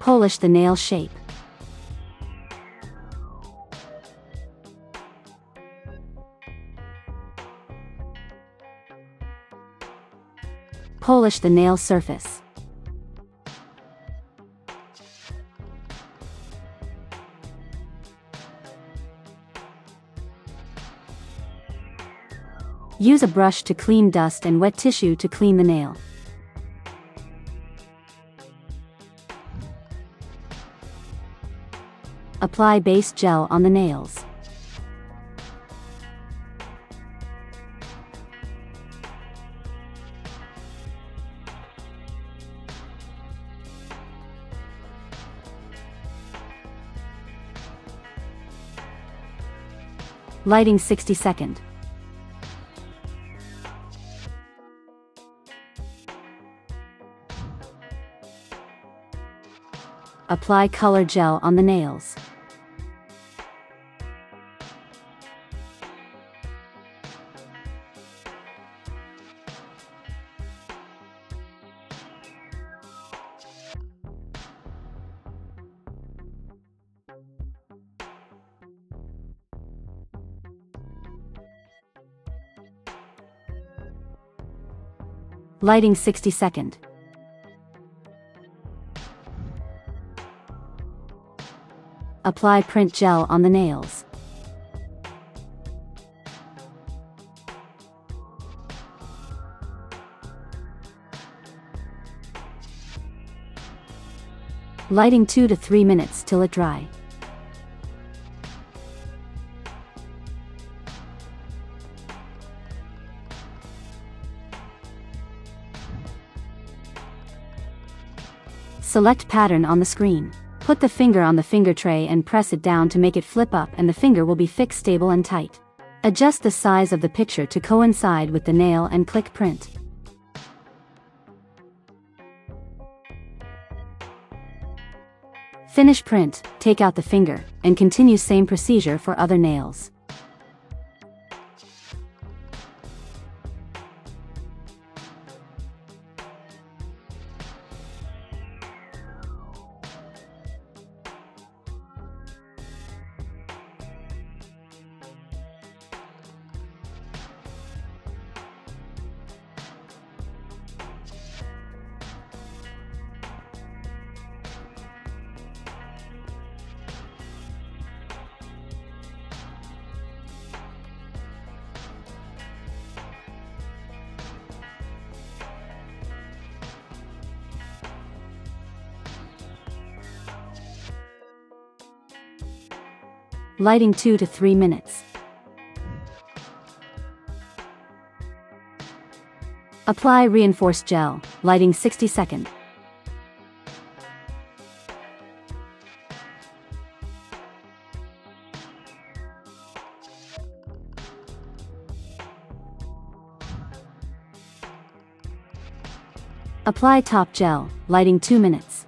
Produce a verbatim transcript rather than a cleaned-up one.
Polish the nail shape. Polish the nail surface. Use a brush to clean dust and wet tissue to clean the nail. Apply base gel on the nails. Lighting sixty seconds. Apply color gel on the nails. Lighting sixty seconds. Apply print gel on the nails. Lighting two to three minutes till it dry. Select pattern on the screen. Put the finger on the finger tray and press it down to make it flip up, and the finger will be fixed, stable and tight. Adjust the size of the picture to coincide with the nail and click print. Finish print, take out the finger, and continue same procedure for other nails. Lighting two to three minutes. Apply reinforced gel, lighting sixty seconds. Apply top gel, lighting two minutes.